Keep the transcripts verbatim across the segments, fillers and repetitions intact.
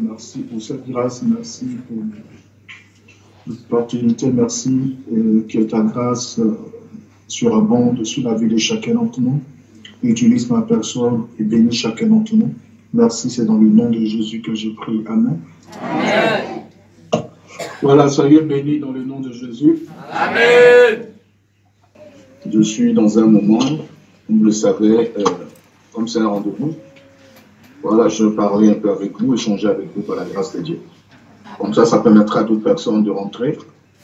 merci pour cette grâce, merci pour l'opportunité, merci euh, que ta grâce euh, surabonde sur la vie de chacun d'entre nous. Utilise ma personne et bénis chacun d'entre nous. Merci, c'est dans le nom de Jésus que je prie. Amen. Amen. Voilà, soyez bénis dans le nom de Jésus. Amen. Je suis dans un moment, vous le savez, euh, comme c'est un rendez-vous, voilà, je vais parler un peu avec vous, échanger avec vous par la grâce de Dieu. Comme ça, ça permettra à d'autres personnes de rentrer.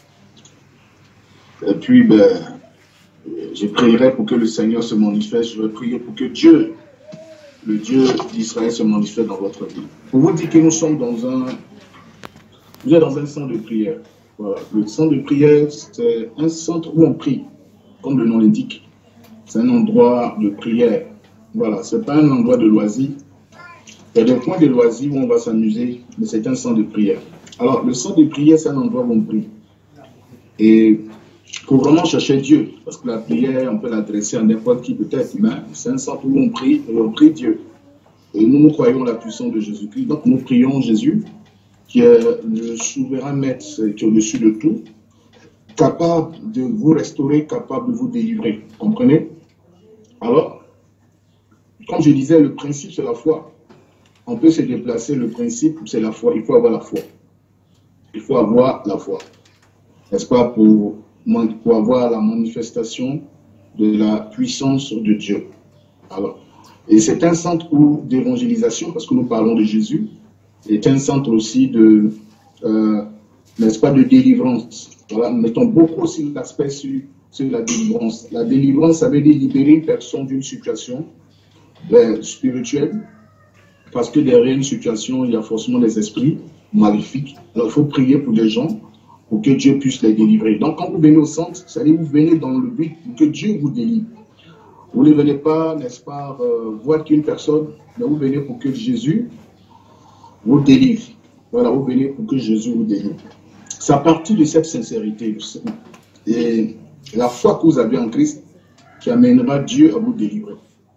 Et puis, ben, je prierai pour que le Seigneur se manifeste. Je vais prier pour que Dieu, le Dieu d'Israël, se manifeste dans votre vie. Pour vous dire que nous sommes dans un, vous êtes dans un centre de prière. Voilà. Le centre de prière, c'est un centre où on prie, comme le nom l'indique. C'est un endroit de prière. Voilà, c'est pas un endroit de loisirs. Il y a des points de loisirs où on va s'amuser, mais c'est un centre de prière. Alors, le centre de prière, c'est un endroit où on prie. Et il faut vraiment chercher Dieu, parce que la prière, on peut l'adresser à n'importe qui peut-être, mais c'est un centre où on prie, et on prie Dieu. Et nous, nous croyons la puissance de Jésus-Christ. Donc, nous prions Jésus, qui est le souverain maître, qui est au-dessus de tout, capable de vous restaurer, capable de vous délivrer. Comprenez? Alors, comme je disais, le principe, c'est la foi. On peut se déplacer, le principe, c'est la foi. Il faut avoir la foi. Il faut avoir la foi. N'est-ce pas, pour, pour avoir la manifestation de la puissance de Dieu. Alors, et c'est un centre d'évangélisation, parce que nous parlons de Jésus. C'est un centre aussi de, euh, n'est-ce pas, de délivrance. Voilà, nous mettons beaucoup aussi l'aspect sur, sur la délivrance. La délivrance, ça veut dire libérer une personne d'une situation ben, spirituelle, parce que derrière une situation, il y a forcément des esprits maléfiques. Alors, il faut prier pour des gens, pour que Dieu puisse les délivrer. Donc, quand vous venez au centre, c'est-à-dire vous venez dans le but pour que Dieu vous délivre. Vous ne venez pas, n'est-ce pas, euh, voir qu'une personne, mais vous venez pour que Jésus vous délivre. Voilà, vous venez pour que Jésus vous délivre. C'est à partir de cette sincérité et la foi que vous avez en Christ qui amènera Dieu à vous délivrer.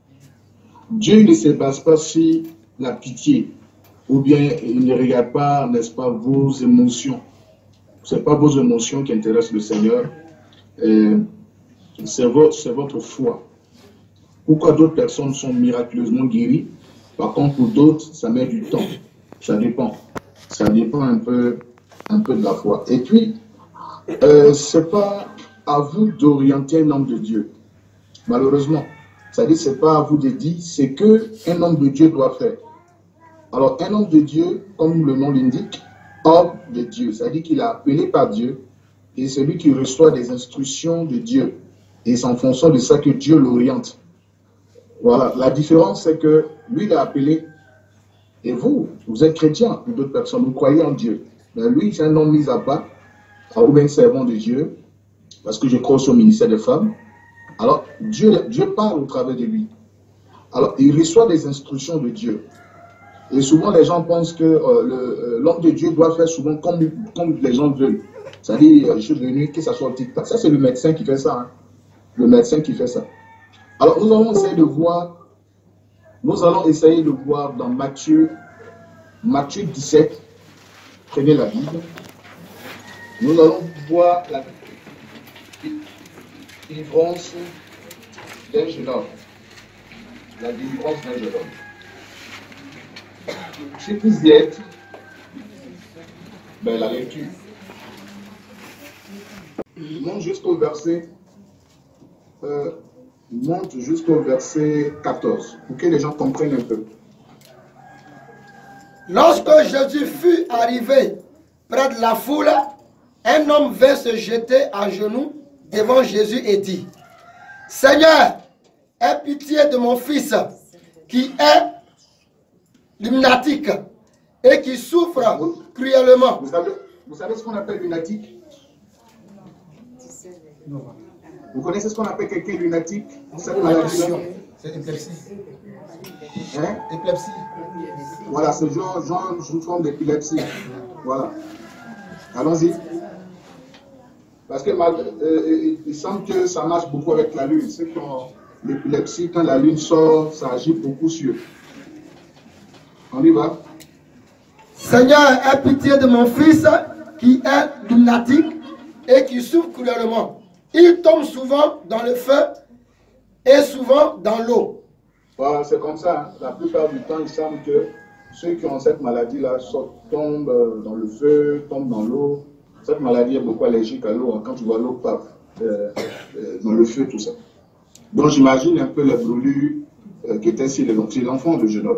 Dieu ne se base pas sur la pitié, ou bien il ne regarde pas, n'est-ce pas, vos émotions. Ce n'est pas vos émotions qui intéressent le Seigneur, c'est votre, votre foi. Pourquoi d'autres personnes sont miraculeusement guéries? Par contre, pour d'autres, ça met du temps. Ça dépend. Ça dépend un peu, un peu de la foi. Et puis, euh, ce n'est pas à vous d'orienter un homme de Dieu. Malheureusement. C'est-à-dire, ce n'est pas à vous de dire, c'est qu'un homme de Dieu doit faire. Alors, un homme de Dieu, comme le nom l'indique, homme de Dieu, c'est-à-dire qu'il est appelé par Dieu, et celui qui reçoit des instructions de Dieu. Et c'est en fonction de ça que Dieu l'oriente. Voilà, la différence, c'est que lui, il est appelé, et vous, vous êtes chrétien, ou d'autres personnes, vous croyez en Dieu. Mais lui, c'est un homme mis à part, ou bien servant de Dieu, parce que je crois au ministère des femmes. Alors, Dieu, Dieu parle au travers de lui. Alors, il reçoit des instructions de Dieu. Et souvent, les gens pensent que euh, l'homme de Dieu doit faire souvent comme, comme les gens veulent. C'est-à-dire, je suis venu, que ça soit au tic-tac. Ça, c'est le médecin qui fait ça. Hein. Le médecin qui fait ça. Alors, nous allons essayer de voir, nous allons essayer de voir dans Matthieu, Matthieu dix-sept. Prenez la Bible. Nous allons voir la délivrance d'un jeune homme. La délivrance d'un jeune homme. Si vous y êtes, ben la lecture. Monte jusqu'au verset, euh, monte jusqu'au verset quatorze, pour que les gens comprennent un peu. Lorsque Jésus fut arrivé près de la foule, un homme vint se jeter à genoux devant Jésus et dit, « Seigneur, aie pitié de mon fils qui est lunatique et qui souffre vous, cruellement. » Vous savez, vous savez ce qu'on appelle lunatique? Vous connaissez ce qu'on appelle quelqu'un lunatique? Vous savez maladie? C'est épilepsie. Hein? Épilepsie. Voilà, c'est genre, genre une forme d'épilepsie. Voilà. Allons-y. Parce que euh, il semble que ça marche beaucoup avec la lune. C'est quand l'épilepsie, quand la lune sort, ça agit beaucoup sur eux. On y va. Seigneur, aie pitié de mon fils qui est lunatique et qui souffre cruellement. Il tombe souvent dans le feu et souvent dans l'eau. Voilà, c'est comme ça. Hein. La plupart du temps, il semble que ceux qui ont cette maladie-là tombent dans le feu, tombent dans l'eau. Cette maladie est beaucoup allergique à l'eau. Quand tu vois l'eau, paf, euh, euh, dans le feu, tout ça. Donc j'imagine un peu la brûlure euh, qui était sur l'enfant de jeune homme.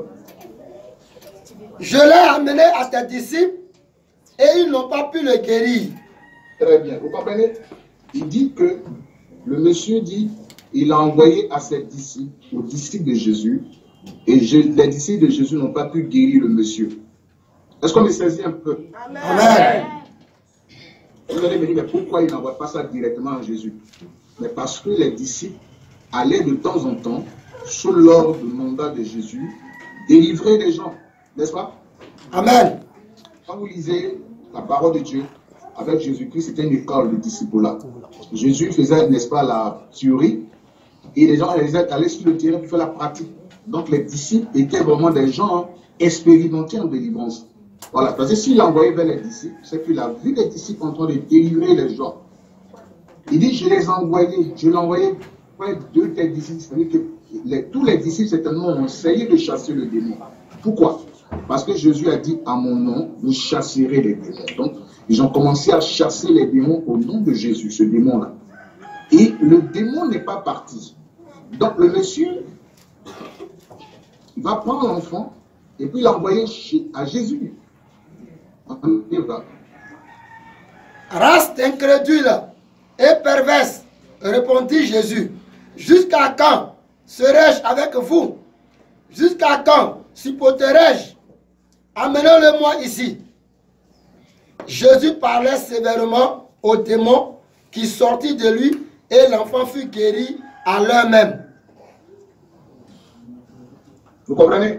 Je l'ai amené à tes disciples et ils n'ont pas pu le guérir. Très bien. Vous comprenez? Il dit que le monsieur dit, il a envoyé à ses disciples, aux disciples de Jésus, et je, les disciples de Jésus n'ont pas pu guérir le monsieur. Est-ce qu'on me saisit un peu? Amen. Amen. Vous allez me dire, mais pourquoi il n'envoie pas ça directement à Jésus? Mais parce que les disciples allaient de temps en temps, sous l'ordre du mandat de Jésus, délivrer les gens. N'est-ce pas? Amen. Quand vous lisez la parole de Dieu, avec Jésus-Christ, c'était une école de disciple-là. Jésus faisait, n'est-ce pas, la théorie, et les gens allaient sur le terrain pour faire la pratique. Donc les disciples étaient vraiment des gens expérimentés en délivrance. Voilà, parce que s'il a envoyé vers les disciples, c'est qu'il a vu les disciples en train de délivrer les gens. Il dit, je les ai envoyés, je l'ai envoyé près de tes disciples. C'est-à-dire que les, tous les disciples, certainement, ont essayé de chasser le démon. Pourquoi? Parce que Jésus a dit, à mon nom, vous chasserez les démons. Donc, ils ont commencé à chasser les démons au nom de Jésus, ce démon-là. Et le démon n'est pas parti. Donc, le monsieur va prendre l'enfant et puis l'envoyer à Jésus. Race incrédule et perverse, répondit Jésus. Jusqu'à quand serai-je avec vous? Jusqu'à quand supporterai-je? Amenez-le-moi ici. Jésus parlait sévèrement au démon qui sortit de lui et l'enfant fut guéri à l'heure même. Vous comprenez?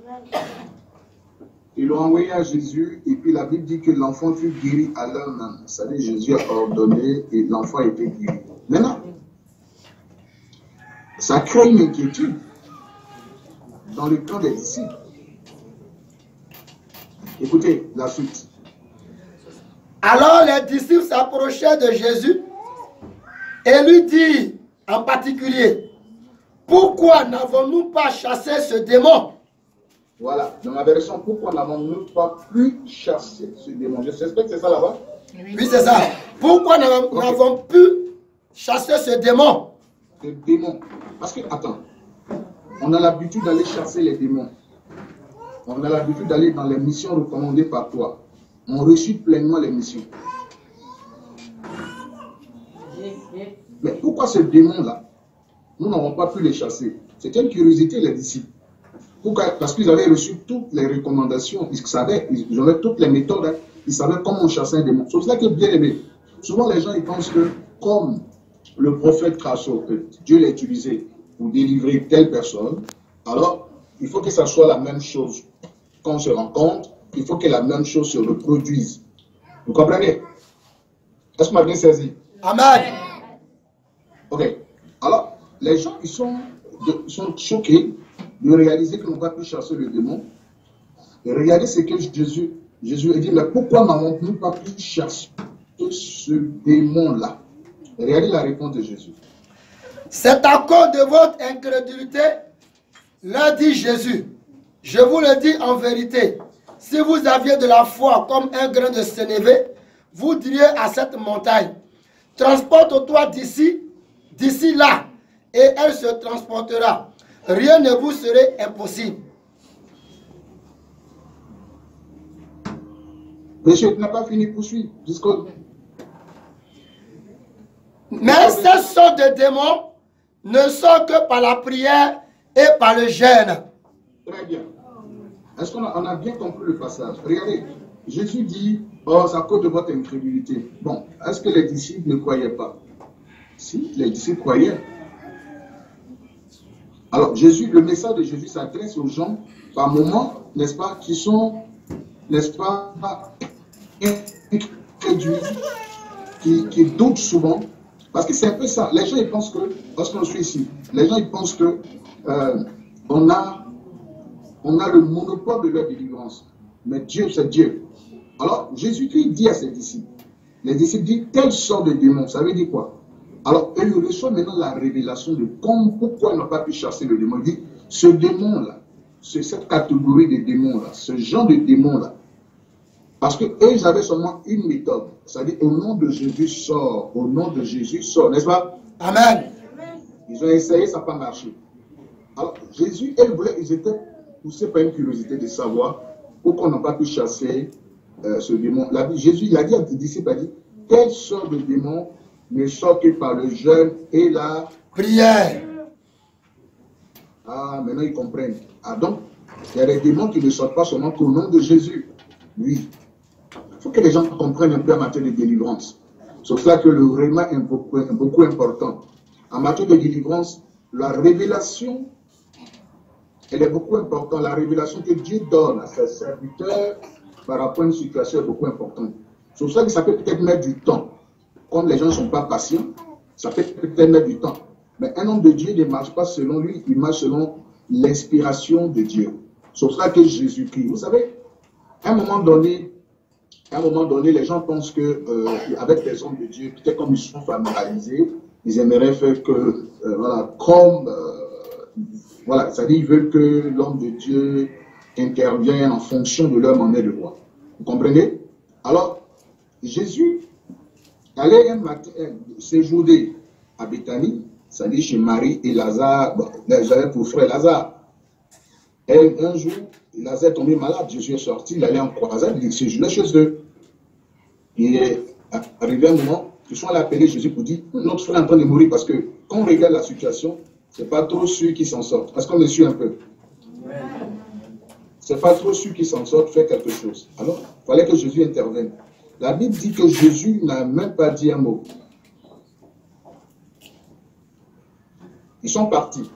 Ils l'ont envoyé à Jésus et puis la Bible dit que l'enfant fut guéri à l'heure même. Ça veut dire Jésus a ordonné et l'enfant a été guéri. Maintenant, ça crée une inquiétude dans le camp des disciples. Écoutez la suite. Alors les disciples s'approchaient de Jésus et lui dirent en particulier, pourquoi n'avons-nous pas chassé ce démon? Voilà, dans ma version, pourquoi n'avons-nous pas pu chasser ce démon? J'espère que c'est ça là-bas. Oui, c'est ça. Pourquoi n'avons-nous okay. pu chasser ce démon? Ce démon. Parce que, attends, on a l'habitude d'aller chasser les démons. On a l'habitude d'aller dans les missions recommandées par toi. On reçut pleinement les missions. Mais pourquoi ce démon-là, nous n'avons pas pu les chasser? C'était une curiosité, les disciples. Pourquoi? Parce qu'ils avaient reçu toutes les recommandations, ils savaient, ils avaient toutes les méthodes, hein, ils savaient comment chasser un démon. C'est pour cela que, bien aimé, souvent les gens ils pensent que, comme le prophète Crasso, que Dieu l'a utilisé pour délivrer telle personne, alors il faut que ça soit la même chose. Quand on se rencontre, il faut que la même chose se reproduise. Vous comprenez? Est-ce que vous m'avez bien saisi? Amen. Ok. Alors, les gens ils sont, de, sont choqués de réaliser qu'ils n'ont pas pu chasser le démon. Et regardez ce que Jésus, Jésus a dit, mais pourquoi n'avons-nous pas pu chasser ce démon-là? Regardez la réponse de Jésus. C'est à cause de votre incrédulité, leur dit Jésus. Je vous le dis en vérité, si vous aviez de la foi comme un grain de sénévé, vous diriez à cette montagne, transporte-toi d'ici, d'ici là, et elle se transportera. Rien ne vous serait impossible. Monsieur, tu n'as pas fini de poursuivre jusqu'au... Mais ces sortes de démons ne sont que par la prière et par le jeûne. Très bien. Est-ce qu'on a, on a bien compris le passage? Regardez, Jésus dit, oh, c'est à cause de votre incrédulité. Bon, est-ce que les disciples ne croyaient pas? Si, les disciples croyaient. Alors, Jésus, le message de Jésus s'adresse aux gens, par moments, n'est-ce pas, qui sont, n'est-ce pas, incrédules, qui, qui doutent souvent. Parce que c'est un peu ça. Les gens, ils pensent que, lorsqu'on suit ici, les gens, ils pensent que euh, on a, on a le monopole de leur délivrance. mais Dieu, c'est Dieu. Alors, Jésus-Christ dit à ses disciples, les disciples disent, telle sorte de démon, ça veut dire quoi? Alors, eux, ils reçoivent maintenant la révélation de comme, pourquoi ils n'ont pas pu chasser le démon. Ils disent, ce démon-là, c'est cette catégorie de démons-là, ce genre de démons-là. Parce qu'eux, ils avaient seulement une méthode. C'est-à-dire, au nom de Jésus, sort. Au nom de Jésus, sort. N'est-ce pas? Amen. Ils ont essayé, ça n'a pas marché. Alors, Jésus, ils, voulaient, ils étaient poussés par une curiosité de savoir pourquoi on n'a pas pu chasser euh, ce démon. La, Jésus, il a dit à ses disciples, il a dit, quelle sorte de démon ne sort que par le jeûne et la prière. Ah, maintenant ils comprennent. Ah, donc, il y a des démons qui ne sortent pas seulement qu'au nom de Jésus. Oui. Il faut que les gens comprennent un peu en matière de délivrance. C'est pour cela que le réma est beaucoup, est beaucoup important. En matière de délivrance, la révélation, elle est beaucoup importante. La révélation que Dieu donne à ses serviteurs par rapport à une situation est beaucoup importante. C'est pour ça que ça peut peut-être mettre du temps. Comme les gens ne sont pas patients, ça peut peut-être mettre du temps. Mais un homme de Dieu ne marche pas selon lui, il marche selon l'inspiration de Dieu. C'est pour ça que Jésus-Christ, vous savez, à un moment donné, à un moment donné, les gens pensent que euh, avec les hommes de Dieu, peut-être comme ils sont familiarisés, ils aimeraient faire que, euh, voilà, comme, euh, voilà, c'est-à-dire ils veulent que l'homme de Dieu intervienne en fonction de leur manière de voir. Vous comprenez? Alors, Jésus allait un matin séjourner à Béthanie, c'est-à-dire chez Marie et Lazare, bon, j'avais pour frère Lazare. Et un jour, Lazare est tombé malade, Jésus est sorti, il allait en croisade, il séjournait chez eux. Il est arrivé un moment, ils sont allés appeler Jésus pour dire, notre frère est en train de mourir, parce que quand on regarde la situation, ce n'est pas trop sûr qu'il s'en sorte. Est-ce qu'on me suit un peu? Ce n'est pas trop sûr qu'il s'en sorte, faire quelque chose. Alors, il fallait que Jésus intervienne. La Bible dit que Jésus n'a même pas dit un mot. Ils sont partis.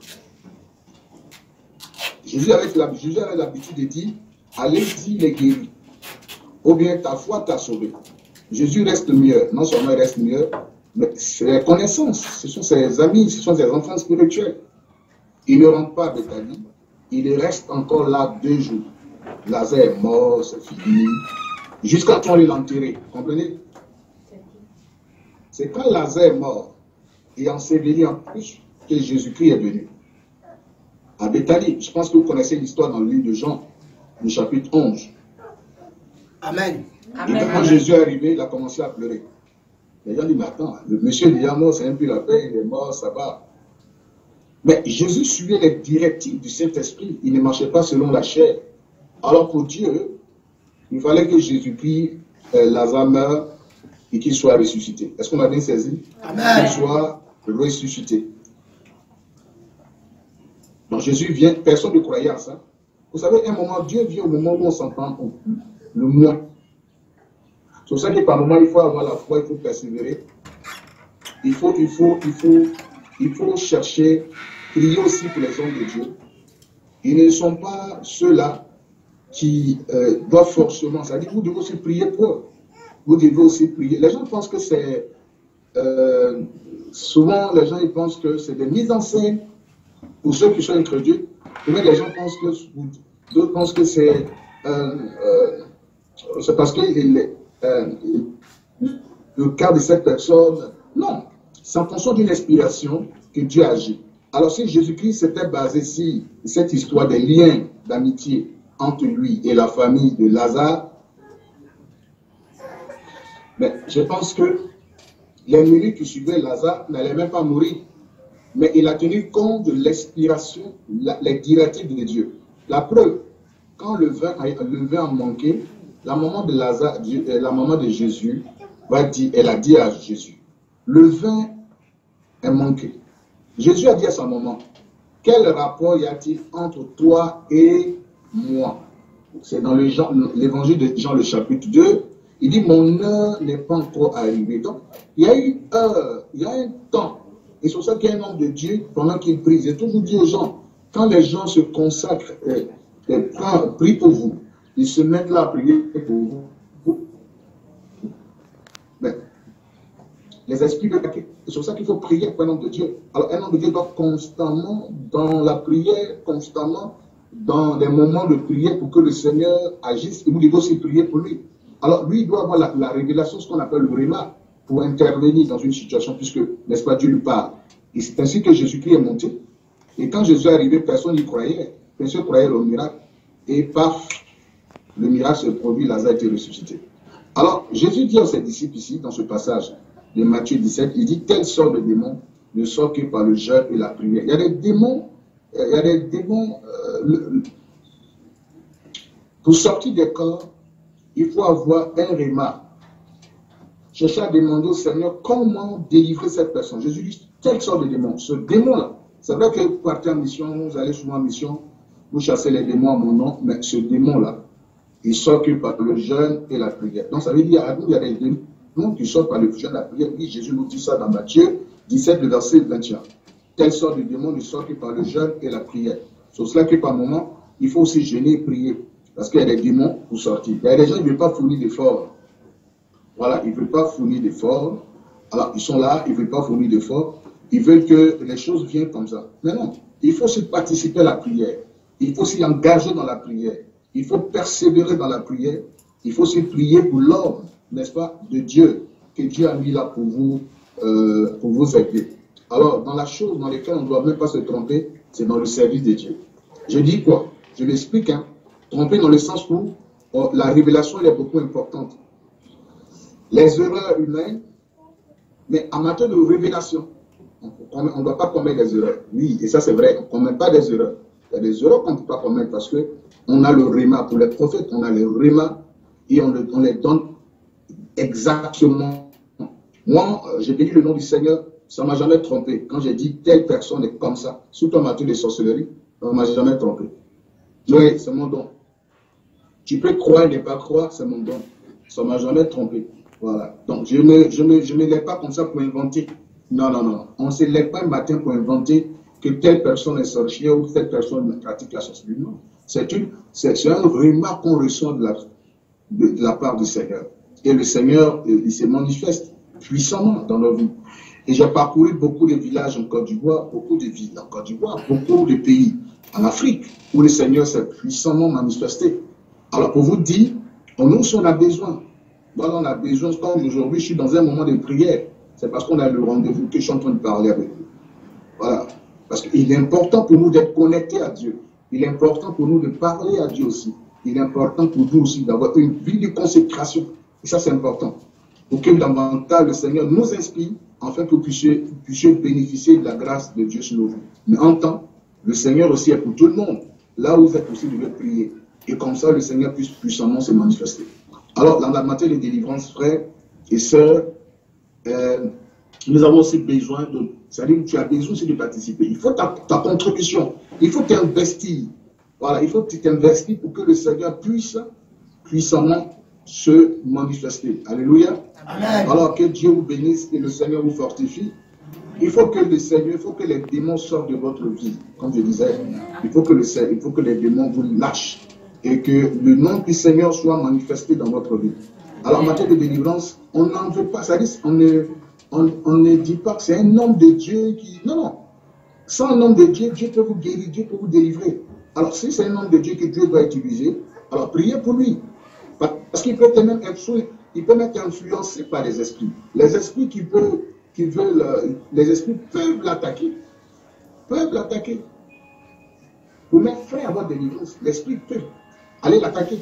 Jésus avait l'habitude de dire, allez-y les guéris, ou bien ta foi t'a sauvé. Jésus reste mieux, non seulement il reste mieux, mais c'est les connaissances, ce sont ses amis, ce sont ses enfants spirituels. Il ne rentre pas à Béthanie, il reste encore là deux jours. Lazare est mort, c'est fini, jusqu'à temps il l'enterrer, comprenez? C'est quand Lazare est mort et enseveli en plus que Jésus-Christ est venu. À Béthanie, je pense que vous connaissez l'histoire dans le livre de Jean, le chapitre onze. Amen. Et quand Jésus est arrivé, il a commencé à pleurer. Les gens disent, mais attends, le monsieur est déjà mort, c'est un peu la paix, il est mort, ça va. Mais Jésus suivait les directives du Saint-Esprit, il ne marchait pas selon la chair. Alors pour Dieu, il fallait que Jésus-Christ, euh, Lazare meure et qu'il soit ressuscité. Est-ce qu'on a bien saisi? Qu'il soit ressuscité. Donc Jésus vient, personne ne croyait à ça. Vous savez, un moment, Dieu vient au moment où on s'entend le moins. C'est pour ça que par moment, il faut avoir la foi, il faut persévérer. Il faut, il faut, il faut, il faut chercher, prier aussi pour les hommes de Dieu. Ils ne sont pas ceux-là qui euh, doivent forcément, c'est-à-dire vous devez aussi prier pour eux. Vous devez aussi prier. Les gens pensent que c'est, euh, souvent les gens ils pensent que c'est des mises en scène pour ceux qui sont incrédules. Mais les gens pensent que, d'autres pensent que c'est, euh, euh, c'est parce que les, euh, le cas de cette personne, non, c'est en fonction d'une inspiration que Dieu agit. Alors si Jésus-Christ s'était basé sur cette histoire des liens d'amitié entre lui et la famille de Lazare, mais je pense que les minutes qui suivaient Lazare n'allaient même pas mourir, mais il a tenu compte de l'expiration, les directives de Dieu. La preuve, quand le vin, le vin a manqué, la maman de Lazare, la maman de Jésus, va dire, elle a dit à Jésus, le vin est manqué. Jésus a dit à sa maman, quel rapport y a-t-il entre toi et moi? C'est dans l'évangile de Jean, le chapitre deux, il dit, mon heure n'est pas encore arrivée. Donc, il y a une heure, il y a un temps. Et c'est pour ça qu'il y a un homme de Dieu, pendant qu'il prie, j'ai toujours dit aux gens, quand les gens se consacrent, et, et prient pour vous, ils se mettent là à prier pour vous. Mais, les esprits de c'est pour ça qu'il faut prier pour un homme de Dieu. Alors, un homme de Dieu doit constamment, dans la prière, constamment dans des moments de prière pour que le Seigneur agisse, et vous devez aussi prier pour lui. Alors lui, il doit avoir la, la révélation, ce qu'on appelle le réma, pour intervenir dans une situation, puisque, n'est-ce pas, Dieu lui parle. Et c'est ainsi que Jésus-Christ est monté. Et quand Jésus est arrivé, personne n'y croyait. Personne ne croyait au miracle. Et paf, le miracle se produit, Lazare a été ressuscité. Alors, Jésus dit à ses disciples ici, dans ce passage de Matthieu dix-sept, il dit, telle sorte de démons ne sort que par le jeûne et la prière. Il y a des démons, il y a des démons, euh, le, pour sortir des corps, il faut avoir un réma. Chercher à demander au Seigneur comment délivrer cette personne. Jésus dit, telle sorte de démon. Ce démon-là, c'est vrai que vous partez en mission, vous allez souvent en mission, vous chassez les démons à mon nom, mais ce démon-là, il sort que par le jeûne et la prière. Donc ça veut dire, il y a des démons qui sortent par le jeûne et la prière. Oui, Jésus nous dit ça dans Matthieu dix-sept, le verset vingt et un. Telle sorte de démon ne sort que par le jeûne et la prière. C'est cela que par moment, il faut aussi jeûner et prier. Parce qu'il y a des démons pour sortir. Il y a des gens qui ne veulent pas fournir d'efforts. Voilà, ils ne veulent pas fournir d'efforts. Alors, ils sont là, ils ne veulent pas fournir d'efforts. Ils veulent que les choses viennent comme ça. Mais non, il faut aussi participer à la prière. Il faut s'y engager dans la prière. Il faut persévérer dans la prière. Il faut aussi prier pour l'homme, n'est-ce pas, de Dieu, que Dieu a mis là pour vous, euh, pour vous aider. Alors, dans la chose dans laquelle on ne doit même pas se tromper, c'est dans le service de Dieu. Je dis quoi? Je l'explique, hein. Tromper dans le sens où oh, la révélation elle est beaucoup importante. Les erreurs humaines, mais en matière de révélation, on ne doit pas commettre des erreurs. Oui, et ça c'est vrai, on ne commet pas des erreurs. Il y a des erreurs qu'on ne peut pas commettre parce qu'on a le réma. Pour les prophètes, on a le réma et on, le, on les donne exactement. Moi, j'ai béni le nom du Seigneur, ça ne m'a jamais trompé. Quand j'ai dit telle personne est comme ça, surtout en matière de sorcellerie, ça ne m'a jamais trompé. Oui, c'est mon don. Tu peux croire et ne pas croire, c'est mon don. Ça ne m'a jamais trompé. Voilà. Donc, je ne me, je me, je me lève pas comme ça pour inventer. Non, non, non. On ne se lève pas un matin pour inventer que telle personne est sorcière ou telle personne pratique la sorcellerie. Non. C'est un remarque qu'on reçoit de la, de, de la part du Seigneur. Et le Seigneur, il se manifeste puissamment dans nos vies. Et j'ai parcouru beaucoup de villages en Côte d'Ivoire, beaucoup de villes en Côte d'Ivoire, beaucoup de pays en Afrique où le Seigneur s'est puissamment manifesté. Alors, pour vous dire, nous, si on a besoin, voilà, on a besoin, comme aujourd'hui, je suis dans un moment de prière, c'est parce qu'on a le rendez-vous que je suis en train de parler avec vous. Voilà. Parce qu'il est important pour nous d'être connectés à Dieu. Il est important pour nous de parler à Dieu aussi. Il est important pour nous aussi d'avoir une vie de consécration. Et ça, c'est important. Pour que davantage le Seigneur nous inspire, afin que vous puissiez, puissiez bénéficier de la grâce de Dieu sur nos vies. Mais en temps, le Seigneur aussi est pour tout le monde. Là où vous êtes aussi, vous devez prier. Et comme ça, le Seigneur puisse puissamment se manifester. Alors, dans la matière de délivrance, frères et sœurs, euh, nous avons aussi besoin de... C'est-à-dire que tu as besoin aussi de participer. Il faut ta, ta contribution. Il faut t'investir. Voilà, il faut t'investir pour que le Seigneur puisse puissamment se manifester. Alléluia. Amen. Alors que Dieu vous bénisse et le Seigneur vous fortifie. Il faut que le Seigneur, il faut que les démons sortent de votre vie. Comme je disais, il faut que, le, il faut que les démons vous lâchent et que le nom du Seigneur soit manifesté dans votre vie. Alors en matière de délivrance, on n'en veut pas. Ça dit, on ne, on, on ne dit pas que c'est un homme de Dieu qui... Non, non. Sans un homme de Dieu, Dieu peut vous guérir, Dieu peut vous délivrer. Alors si c'est un homme de Dieu que Dieu doit utiliser, alors priez pour lui. Parce qu'il peut même être, il peut être influencé par les esprits. Les esprits qui, peuvent, qui veulent, les esprits peuvent l'attaquer. Peuvent l'attaquer. Pour mettre fin à votre délivrance, l'esprit peut aller l'attaquer.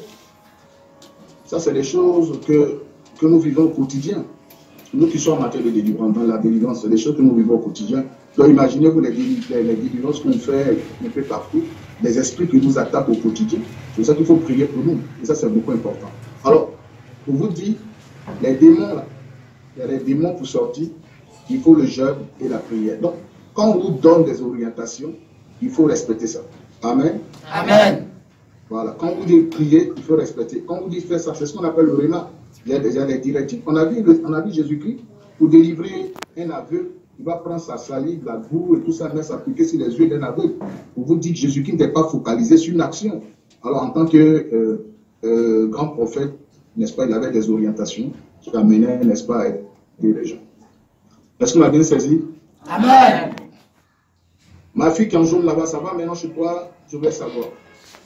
Ça, c'est des choses que, que nous vivons au quotidien. Nous qui sommes en matière de délivrance, dans la délivrance, c'est des choses que nous vivons au quotidien. Donc imaginez-vous les, les, les délivrances qu'on fait un peu partout, les esprits qui nous attaquent au quotidien. C'est ça qu'il faut prier pour nous. Et ça, c'est beaucoup important. Alors, pour vous dire, les démons, là, il y a des démons pour sortir, il faut le jeûne et la prière. Donc, quand on vous donne des orientations, il faut respecter ça. Amen. Amen. Voilà. Quand on vous dit prier, il faut respecter. Quand on vous dit faire ça, c'est ce qu'on appelle le réma. Il y a déjà des directives. On a vu, on a vu Jésus-Christ, pour délivrer un aveugle, il va prendre sa salive, la boue et tout ça, mais s'appliquer sur les yeux d'un aveugle. Pour vous dire que Jésus-Christ n'était pas focalisé sur une action. Alors, en tant que euh, euh, grand prophète, n'est-ce pas, il avait des orientations qui amenaient, n'est-ce pas, à aider les gens. Est-ce qu'on a bien saisi? Amen. Ma fille qui en jaune là-bas, ça va maintenant chez toi, je vais savoir.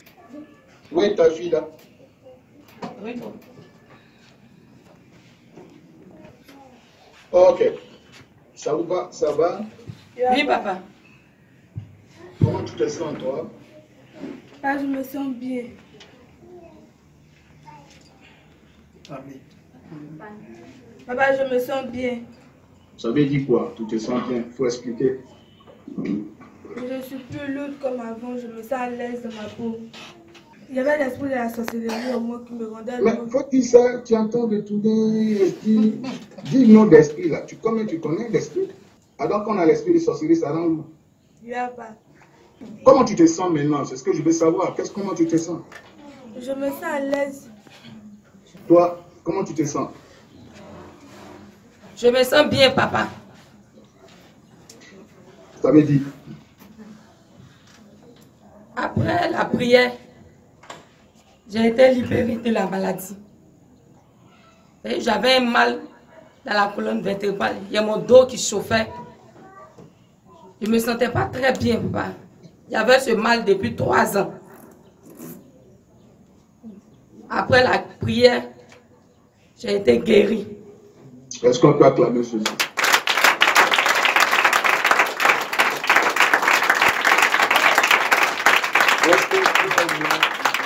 Où est ta fille là? Oui, bon. Ok. Ça vous va? Ça va? Oui, papa. Comment tu te sens, toi? Ah, je me sens bien. Papa, je me sens bien. Ça veut dire quoi? Tu te sens bien? Il faut expliquer. Je ne suis plus lourde comme avant. Je me sens à l'aise dans ma peau. Il y avait l'esprit de la sorcellerie au moins qui me rendait Mais lourde. faut dire ça, tu entends de tout l'esprit. Dis le nom d'esprit là. Tu connais, tu connais l'esprit? Alors qu'on a l'esprit de sorcellerie, ça rend lourd. Il n'y a pas. Comment tu te sens maintenant? C'est ce que je veux savoir. Qu'est-ce comment tu te sens? Je me sens à l'aise. Toi, comment tu te sens? Je me sens bien, papa. Ça veut dire? Après la prière, j'ai été libérée de la maladie. J'avais un mal dans la colonne vertébrale. Il y a mon dos qui chauffait. Je ne me sentais pas très bien, papa. J'avais ce mal depuis trois ans. Après la prière, j'ai été guérie. Est-ce qu'on peut acclamer ceci? Est-ce que tu peux dire?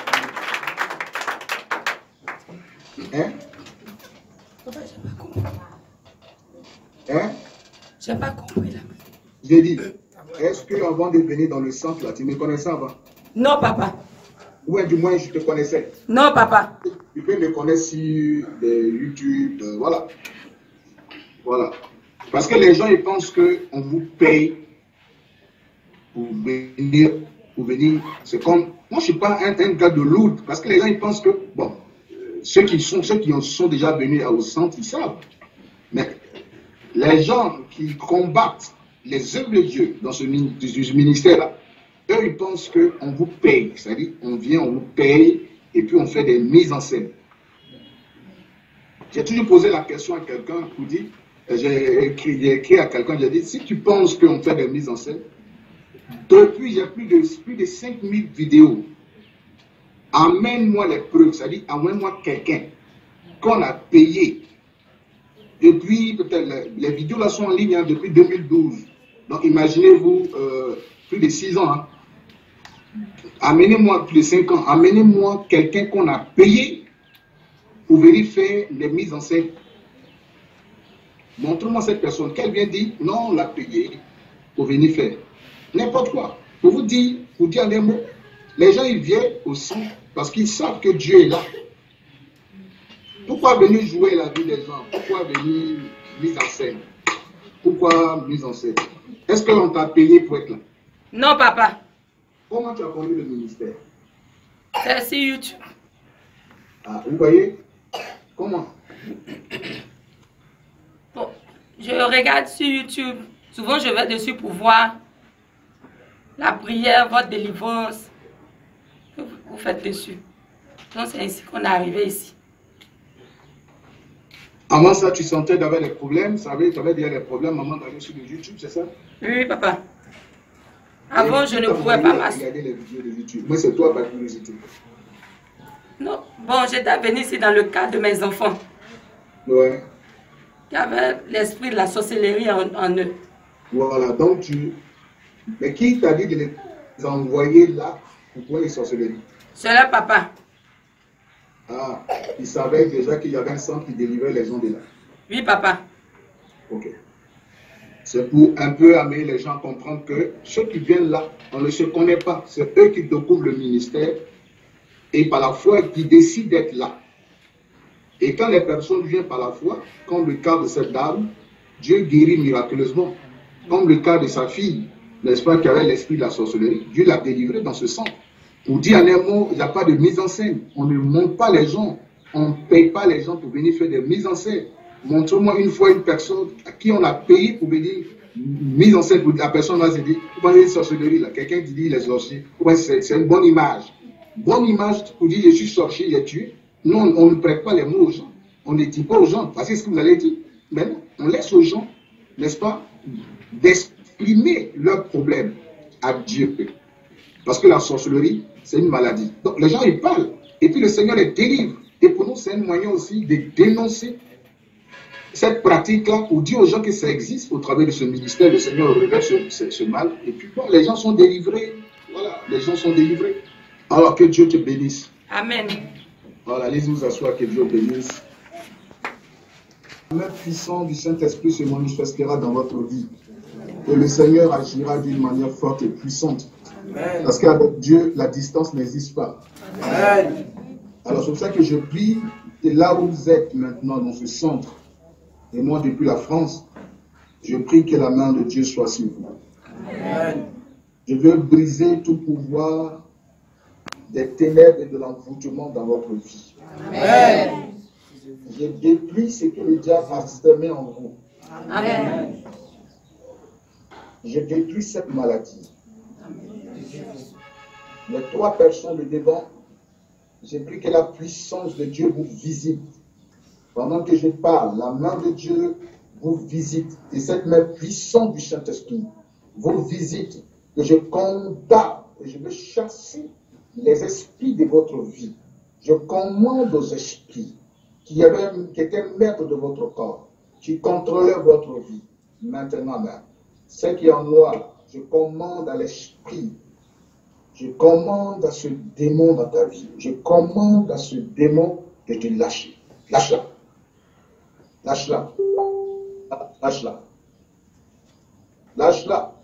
Hein? Papa, je n'ai pas compris. Hein? Je n'ai pas compris là. J'ai dit, est-ce que avant de venir dans le centre là, tu me connaissais avant? Non, papa. Ouais, du moins, je te connaissais. Non, papa. Tu peux me connaître sur des YouTube, de, voilà. Voilà. Parce que les gens, ils pensent qu'on vous paye pour venir. Pour venir. C'est comme, moi, je ne suis pas un, un gars de Lourdes. Parce que les gens, ils pensent que, bon, euh, ceux qui sont, ceux qui sont déjà venus au centre, ils savent. Mais les gens qui combattent les œuvres de Dieu dans ce ministère-là, eux, ils pensent qu'on vous paye. C'est-à-dire, on vient, on vous paye, et puis on fait des mises en scène. J'ai toujours posé la question à quelqu'un pour dire, j'ai écrit, j'ai écrit à quelqu'un, j'ai dit, si tu penses qu'on fait des mises en scène, depuis, il y a plus de, plus de cinq mille vidéos. Amène-moi les preuves, c'est-à-dire, amène-moi quelqu'un qu'on a payé. Depuis, peut-être, les, les vidéos là sont en ligne hein, depuis deux mille douze. Donc, imaginez-vous, euh, plus de six ans. Hein. Amenez-moi plus de cinq ans. Amenez-moi quelqu'un qu'on a payé pour venir faire des mises en scène. Montrez-moi cette personne. Qu'elle vient dire, non, on l'a payé pour venir faire. N'importe quoi. Pour vous dire, pour dire des mots, les gens ils viennent au centre parce qu'ils savent que Dieu est là. Pourquoi venir jouer la vie des gens? Pourquoi venir mise en scène? Pourquoi mise en scène? Est-ce qu'on t'a payé pour être là? Non, papa. Comment tu as connu le ministère? C'est sur YouTube. Ah, vous voyez? Comment? Bon, je regarde sur YouTube. Souvent, je vais dessus pour voir la prière, votre délivrance que vous faites dessus. Donc, c'est ainsi qu'on est arrivé ici. Avant ça, tu sentais d'avoir des problèmes? Tu avais, tu avais déjà des problèmes avant d'aller sur le YouTube, c'est ça? Oui, oui, papa. Avant, je ne pouvais pas m'asseoir. Regarder les vidéos de YouTube. Moi, c'est toi, par curiosité. Non. Bon, j'étais venue ici dans le cadre de mes enfants. Ouais. Qui avaient l'esprit de la sorcellerie en, en eux. Voilà, donc tu... Mais qui t'a dit de les envoyer là pour voir les sorcelleries? C'est leur papa. Ah, il savait déjà qu'il y avait un centre qui délivrait les gens de là. Oui, papa. Ok. C'est pour un peu amener les gens à comprendre que ceux qui viennent là, on ne se connaît pas. C'est eux qui découvrent le ministère et par la foi qui décident d'être là. Et quand les personnes viennent par la foi, comme le cas de cette dame, Dieu guérit miraculeusement. Comme le cas de sa fille, n'est-ce pas, qui avait l'esprit de la sorcellerie, Dieu l'a délivré dans ce centre. Pour dire en un mot, il n'y a pas de mise en scène. On ne monte pas les gens. On ne paye pas les gens pour venir faire des mises en scène. Montre-moi une fois une personne à qui on a payé pour venir mise en scène. Pour la personne va se dire, vous voyez une sorcellerie là, quelqu'un qui dit les sorciers, c'est une bonne image. Bonne image pour dire je suis sorcier, j'ai tué. Non, on ne prête pas les mots aux gens. On ne dit pas aux gens. Parce que ce que vous allez dire, mais non, on laisse aux gens, n'est-ce pas, d'exprimer leurs problèmes à Dieu. Parce que la sorcellerie, C'est une maladie. Donc les gens, ils parlent. Et puis le Seigneur les délivre. Et pour nous, c'est un moyen aussi de dénoncer cette pratique-là, pour dire aux gens que ça existe au travers de ce ministère. Le Seigneur révèle ce, ce, ce mal. Et puis bon, les gens sont délivrés. Voilà, les gens sont délivrés. Alors que Dieu te bénisse. Amen. Voilà, allez vous asseoir, que Dieu bénisse. La main puissante du Saint-Esprit se manifestera dans votre vie. Et le Seigneur agira d'une manière forte et puissante. Amen. Parce qu'avec Dieu, la distance n'existe pas. Amen. Alors c'est pour ça que je prie, et là où vous êtes maintenant dans ce centre, et moi depuis la France, je prie que la main de Dieu soit sur vous. Amen. Je veux briser tout pouvoir des ténèbres et de l'envoûtement dans votre vie. Amen. Je détruis ce que le diable a semé en vous. Amen. Je détruis cette maladie. Les trois personnes de devant, j'ai pris que la puissance de Dieu vous visite. Pendant que je parle, la main de Dieu vous visite. Et cette main puissante du Saint-Esprit vous visite. Que je condamne et je veux chasser les esprits de votre vie. Je commande aux esprits qui, avaient, qui étaient maîtres de votre corps, qui contrôlaient votre vie, maintenant même. Ce qui est en noir, je commande à l'esprit. Je commande à ce démon dans ta vie. Je commande à ce démon de te lâcher. Lâche-la. Lâche-la. Lâche-la. Lâche-la.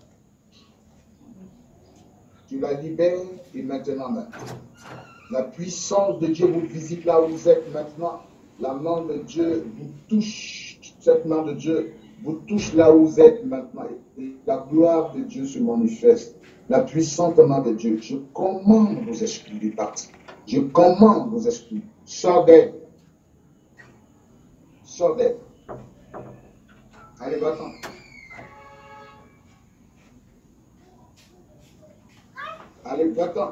Tu la libères et maintenant même. La puissance de Dieu vous visite là où vous êtes maintenant. La main de Dieu vous touche. Cette main de Dieu vous touche là où vous êtes maintenant. Et la gloire de Dieu se manifeste. La puissante main de Dieu. Je commande vos esprits de partir. Je commande vos esprits. Sors d'elle. Sors d'elle. Allez, va-t'en. Allez, va-t'en.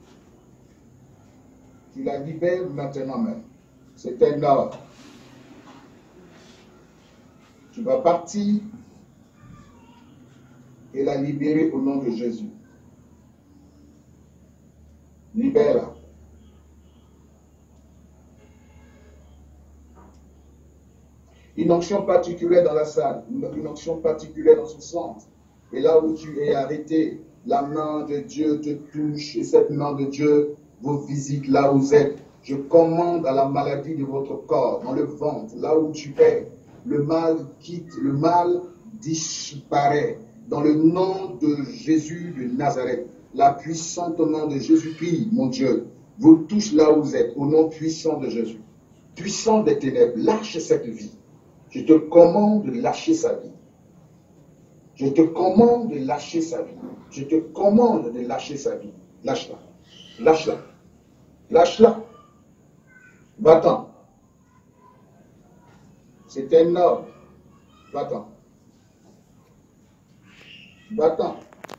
Tu la libères maintenant même. C'est un ordre. Tu vas partir et la libérer au nom de Jésus. Libère-la. Une onction particulière dans la salle, une onction particulière dans ce centre. Et là où tu es arrêté, la main de Dieu te touche et cette main de Dieu vous visite là où vous êtes. Je commande à la maladie de votre corps, dans le ventre, là où tu es. Le mal quitte, le mal disparaît. Dans le nom de Jésus de Nazareth, la puissante main de Jésus-Christ, mon Dieu, vous touche là où vous êtes, au nom puissant de Jésus. Puissant des ténèbres, lâche cette vie. Je te commande de lâcher sa vie. Je te commande de lâcher sa vie. Je te commande de lâcher sa vie. Lâche-la. Lâche-la. Lâche-la. Va-t'en. C'est un ordre. Va-t'en. Va-t'en.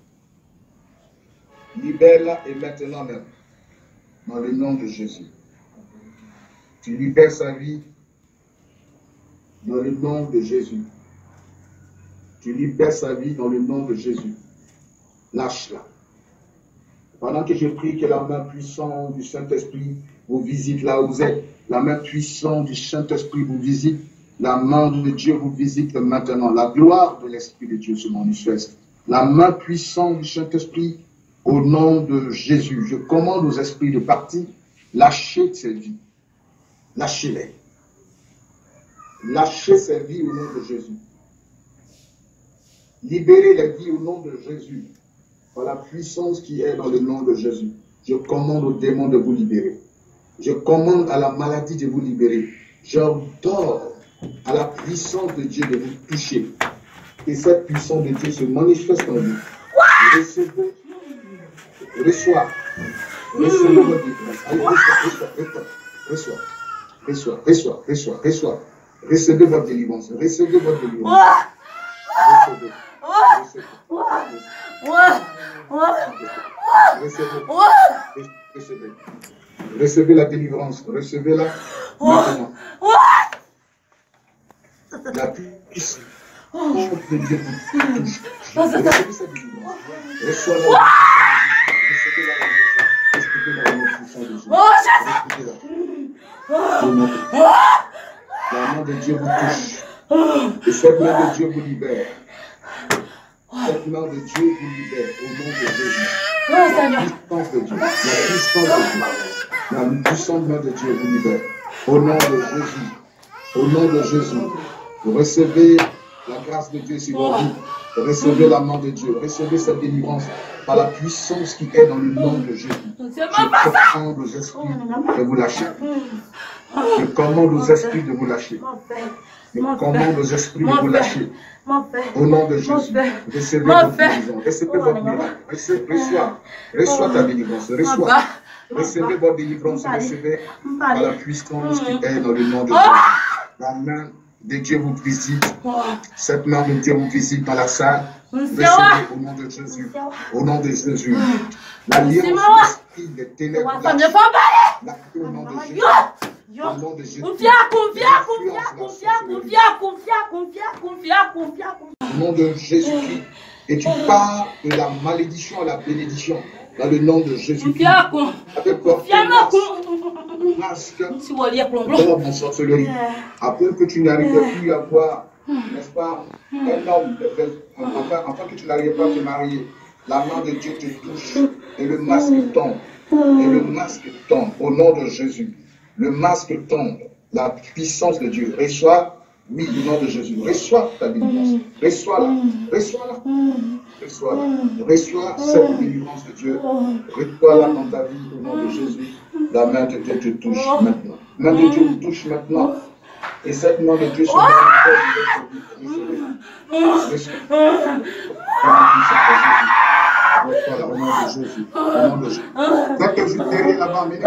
Libère-la et maintenant même. Dans le nom de Jésus. Tu libères sa vie. Dans le nom de Jésus. Tu libères sa vie dans le nom de Jésus. Lâche-la. Pendant que je prie que la main puissante du Saint-Esprit vous visite là où vous êtes, la main puissante du Saint-Esprit vous visite, la main de Dieu vous visite maintenant. La gloire de l'Esprit de Dieu se manifeste. La main puissante du Saint-Esprit au nom de Jésus. Je commande aux esprits de partir, lâchez ces vies. Lâchez-les. Lâchez ces vies au nom de Jésus. Libérez les vies au nom de Jésus. Par la puissance qui est dans le nom de Jésus. Je commande aux démons de vous libérer. Je commande à la maladie de vous libérer. J'ordonne à la puissance de Dieu de vous toucher. Et cette puissance de Dieu se manifeste en vous. Recevez. Reçois. Recevez votre délivrance. Allez, reçois, reçois, reçois. Reçois, reçois, reçois, reçois. Recevez votre délivrance. Recevez votre délivrance. Recevez. Recevez. Recevez. Recevez. Recevez la délivrance. Recevez-la maintenant. La puissance de Dieu vous touche. Recevez cette délivrance. Reçois la délivrance. Recevez la délivrance. Recevez la main puissante de Jésus. Oh, Recevez-la. La main de Dieu vous touche. Et cette main de Dieu vous libère. Cette main de Dieu vous libère au nom de Jésus. La puissance de Dieu. La puissance de Dieu. La puissante main de Dieu vous libère. Au nom de Jésus. Au nom de Jésus. Vous recevez la grâce de Dieu sur vous. Recevez la main de Dieu. Recevez cette délivrance par la puissance qui est dans le nom de Jésus. Je commande aux esprits de vous lâcher. Je commande aux esprits de vous lâcher. Je commande aux esprits de vous lâcher. Au nom de Jésus. Recevez votre délivrance. Recevez votre miracle. Reçois. Reçois ta délivrance. Reçois. Recevez votre délivrance. Recevez par la puissance qui est dans le nom de Jésus. La main de Dieu vous visite. Cette main de Dieu vous visite dans la salle. Recevez au nom de Jésus. Au nom de Jésus. L'alliance de l'esprit des ténèbres. La au nom de Jésus. Au nom de Jésus. Confia, confia, confia, confia, confia, confia, confia, confia, confia. Au nom de Jésus-Christ. Et tu pars de la malédiction à la bénédiction. Dans le nom de Jésus-Christ. Avec porté masque, d'homme en sorcellerie. Après que tu n'arrives plus à voir, n'est-ce pas, un homme, enfin, enfin que tu n'arrives pas à te marier, la main de Dieu te touche et le masque tombe. Et le masque tombe au nom de Jésus. Le masque tombe. La puissance de Dieu. Reçois, oui, au nom de Jésus. Reçois ta délivrance. Reçois-la. Reçois-la. Reçois-la. Reçois cette délivrance de Dieu. Reçois-la dans ta vie au nom de Jésus. La main de Dieu te touche maintenant. La main de Dieu te touche maintenant. Et cette main de Dieu se manifeste. Reçois-la au nom de Jésus. Au nom de Jésus. Dès que je t'ai là-bas, mais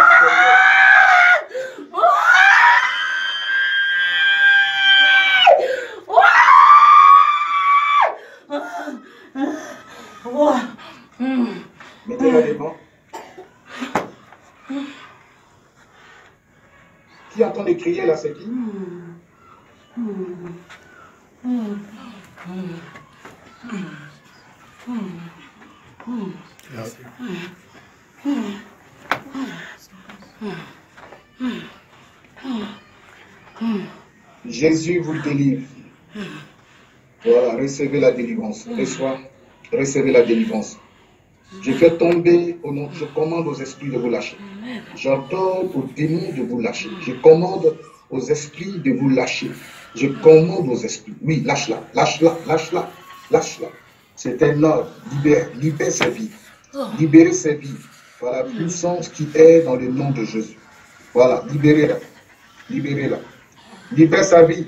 mettez-la devant. Qui entend de crier là, c'est qui? Jésus vous délivre. Voilà, recevez la délivrance. Reçois, recevez la délivrance. Je fais tomber au nom, je commande aux esprits de vous lâcher. J'ordonne aux démons de vous lâcher. Je commande aux esprits de vous lâcher. Je commande aux esprits. Oui, lâche-la, lâche-la, lâche-la, lâche-la. C'est un ordre. Libère, libère sa vie. Libérez sa vie par la puissance qui est dans le nom de Jésus. Voilà, libérez-la. Libérez-la. Libère sa vie.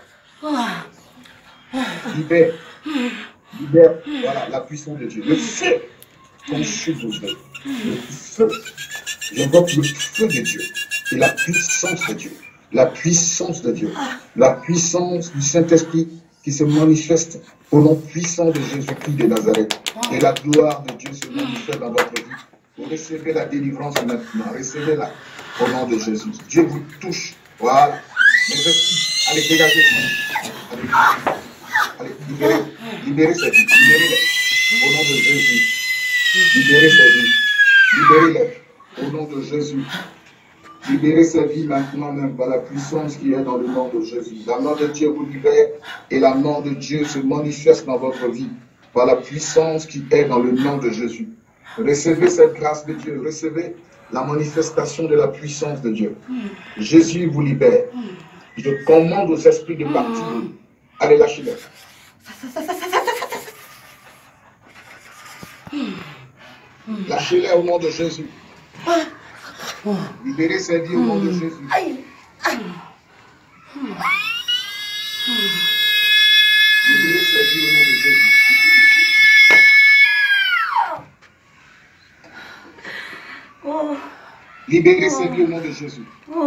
Libère. Libère. Voilà, la puissance de Dieu. Le feu. Consulte vos œuvres. Le feu. J'invoque le feu de Dieu. Et la puissance de Dieu. La puissance de Dieu. La puissance du Saint-Esprit qui se manifeste au nom puissant de Jésus-Christ de Nazareth. Et la gloire de Dieu se manifeste dans votre vie. Vous recevez la délivrance maintenant. Recevez-la au nom de Jésus. Dieu vous touche. Voilà. Les esprits. Allez, dégagez. Allez, allez, libérez. Libérez cette vie. Libérez-les. Au nom de Jésus. Libérez sa vie. Libérez-les. Au nom de Jésus. Libérez sa vie maintenant même par la puissance qui est dans le nom de Jésus. La main de Dieu vous libère et la main de Dieu se manifeste dans votre vie par la puissance qui est dans le nom de Jésus. Recevez cette grâce de Dieu. Recevez la manifestation de la puissance de Dieu. Jésus vous libère. Je commande aux esprits de partir. Allez, lâchez-les. Lâchez-les au nom de Jésus. Libérez sa vie au nom de Jésus. Libérez sa vie au nom de Jésus. Libérez sa vie au nom de Jésus.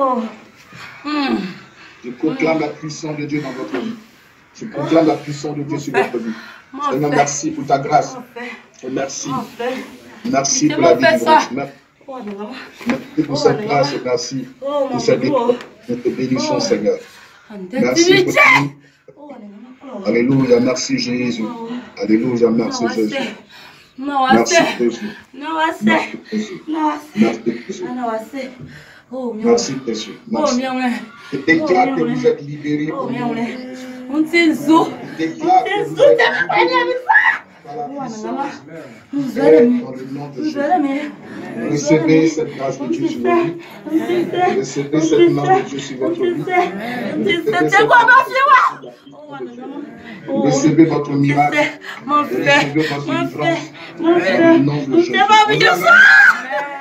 Je proclame la puissance de Dieu dans votre vie. Je proclame la puissance de Dieu sur votre vie. Seigneur, merci pour ta grâce. Merci. Merci pour la délivrance. Merci pour cette grâce et merci pour cette bénédiction, Seigneur. Merci pour tout. Alléluia, merci Jésus. Alléluia, merci Jésus. Non, Merci assez. précieux. Non, assez. Merci précieux. Non, assez. Merci précieux. Ah, non, assez. Oh, mieux. Merci précieux. Oh, Merci. mieux, ouais. Je déclare que vous êtes libérés Oh, au mieux, nom de ouais. Jésus. On tient zo. Je déclare que vous êtes libérés par la puissance Nous dans allons. le nom de Nous Jésus. allons. Recevez cette grâce de Dieu sur vos vies. Recevez cette main de Dieu sur votre vie. Recevez cette Recevez votre miracle. Mon frère, Recevez votre mon délivrance. frère, mon frère, Au nom de mon Jésus. frère,